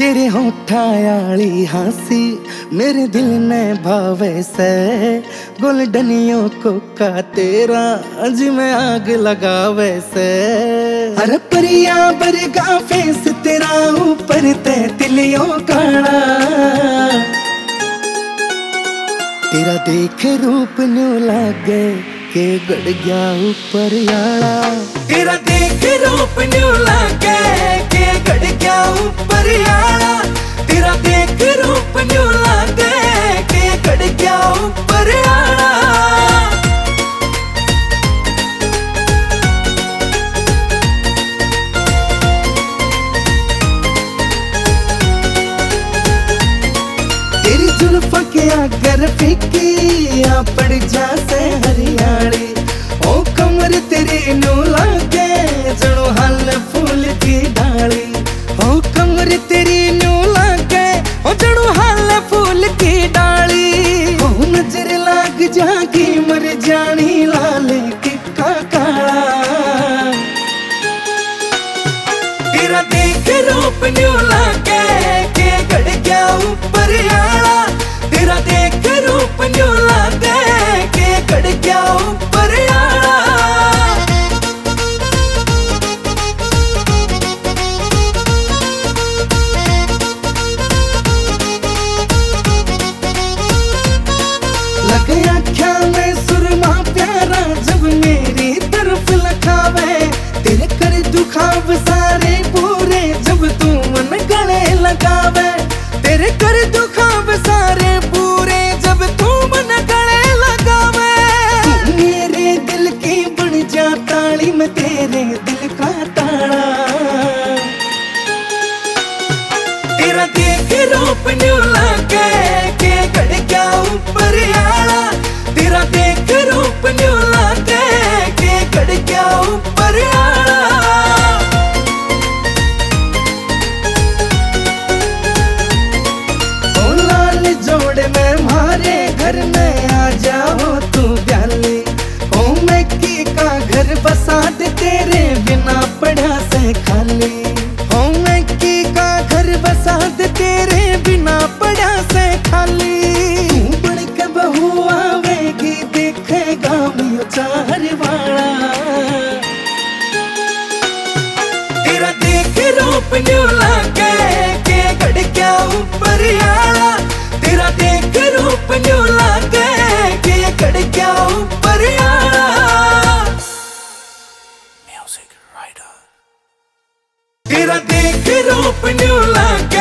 तेरे होठा आली हंसी मेरे दिल ने भावे से, गोल्डनियों को का तेरा अज में आग लगावे से। अरे परिया बरगा फेस तेरा ऊपर ते तिलियों काला, तेरा देख रूप न्यू लागे के गड़ गया ऊपर याला। तेरा देख रूप न्यू लागे के गड़ गया ऊपर याला। तेरा देख रूप न्यू लागे के गड़ गया ऊपर याला। तेरी जुल्फा के अगर फीकी आ पड़ जा से हरियाली, ओ कमर तेरी न्यू लागे जणो हल फूल की डाली। ओ कमर तेरी न्यू लागे ओ जणो हल फूल की डाली। ओ नजर लाग जागी मर जानी लाल टिक्का काला। तेरा देख रूप न्यू लागे के गड़ गया ऊपर याला। तेरा देख रूप न्यू लागे के गड़ गया ऊपर याला। लगे आँखों में सुरमा प्यारा जब मेरी तरफ लखावे, तेरे कर दुखाव सारे पूरे जब तू मन गले लगावे। तेरे कर दुखाव सारे पूरे जब तू मन गले लगावे। मेरे दिल की बन जा ताली मैं तेरे दिल का ताला। तेरा देख रूप न्यू लागे के गड़ गया ऊपर याला। तेरा देख रूप न्यू लागे के गड़ गया ऊपर याला। जोड़े में मारे घर में आ जाओ तू ब्याली। ओ मैकी का घर बसा दे तेरे बिना पड़ा से खाली। ओ मैकी का घर बसा दे तेरे बिना पड़ा से खाली। तू बन के बहू आवेगी देखेगा मियो चाहर वाला। तेरा देख रूप न्यू लागे के गड़ गया ऊपर याला। तेरा देख रूप न्यू लागे के गड़ गया ऊपर याला। Music writer. तेरा देख रूप न्यू लागे